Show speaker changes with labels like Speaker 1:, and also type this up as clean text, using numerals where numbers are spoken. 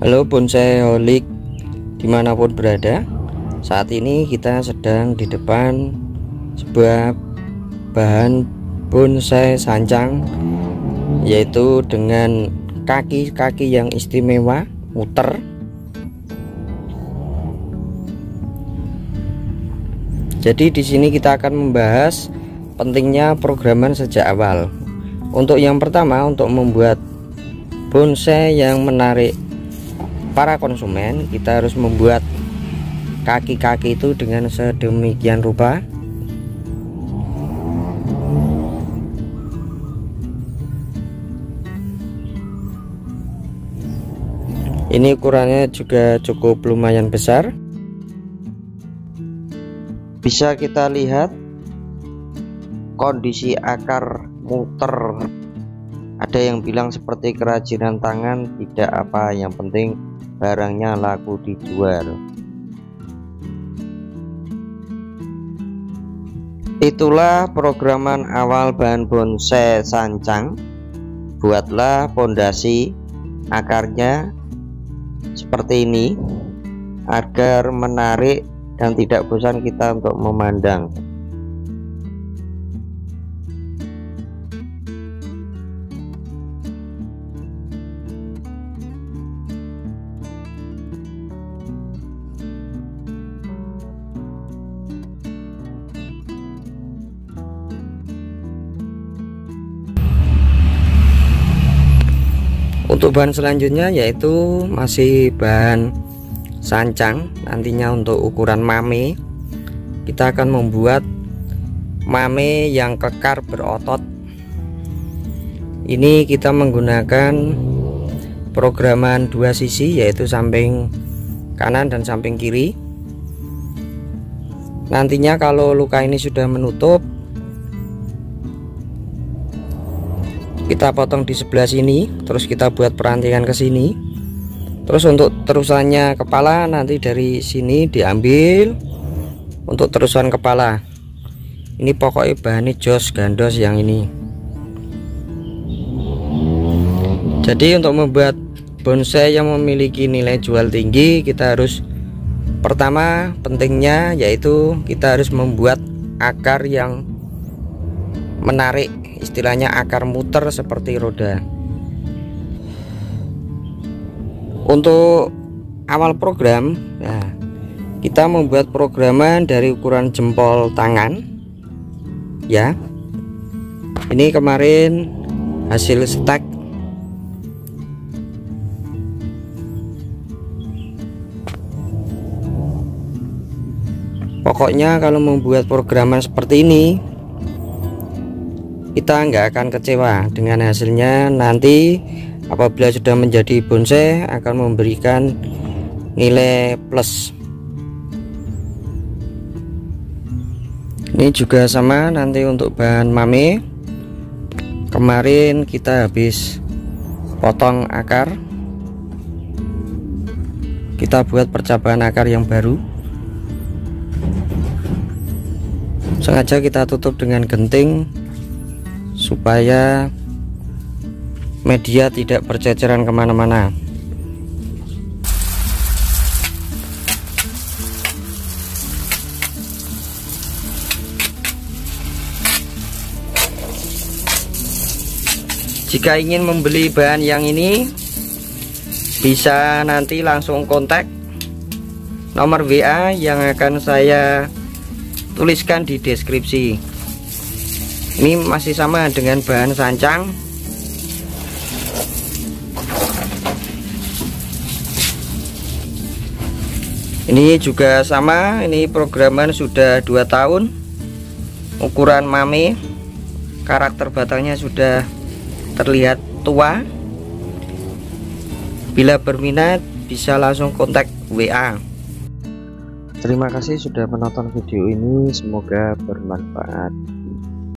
Speaker 1: Halo bonsai holik dimanapun berada. Saat ini kita sedang di depan sebuah bahan bonsai sancang, yaitu dengan kaki-kaki yang istimewa muter. Jadi di sini kita akan membahas pentingnya programan sejak awal. Untuk yang pertama, untuk membuat bonsai yang menarik para konsumen, kita harus membuat kaki-kaki itu dengan sedemikian rupa. Ini ukurannya juga cukup lumayan besar. Bisa kita lihat kondisi akar muter. Ada yang bilang seperti kerajinan tangan, tidak apa, yang penting barangnya laku dijual. Itulah programan awal bahan bonsai sancang. Buatlah pondasi akarnya seperti ini agar menarik dan tidak bosan kita untuk memandang. Untuk bahan selanjutnya yaitu masih bahan sancang. Nantinya untuk ukuran mame, kita akan membuat mame yang kekar berotot. Ini kita menggunakan programan dua sisi, yaitu samping kanan dan samping kiri. Nantinya kalau luka ini sudah menutup, kita potong di sebelah sini, terus kita buat perantingan ke sini. Terus untuk terusannya kepala nanti dari sini diambil untuk terusan kepala. Ini pokoknya bahannya jos gandos yang ini. Jadi untuk membuat bonsai yang memiliki nilai jual tinggi, kita harus, pertama pentingnya yaitu kita harus membuat akar yang menarik, istilahnya akar muter seperti roda. Untuk awal program, nah, kita membuat programan dari ukuran jempol tangan ya. Ini kemarin hasil stek. Pokoknya kalau membuat programan seperti ini, kita nggak akan kecewa dengan hasilnya. Nanti apabila sudah menjadi bonsai akan memberikan nilai plus. Ini juga sama nanti untuk bahan mame. Kemarin kita habis potong akar, kita buat percobaan akar yang baru. Sengaja kita tutup dengan genting supaya media tidak berceceran kemana-mana. Jika ingin membeli bahan yang ini, bisa nanti langsung kontak nomor WA yang akan saya tuliskan di deskripsi. Ini masih sama dengan bahan sancang. Ini juga sama, ini programan sudah 2 tahun. Ukuran mame, karakter batangnya sudah terlihat tua. Bila berminat bisa langsung kontak WA. Terima kasih sudah menonton video ini, semoga bermanfaat.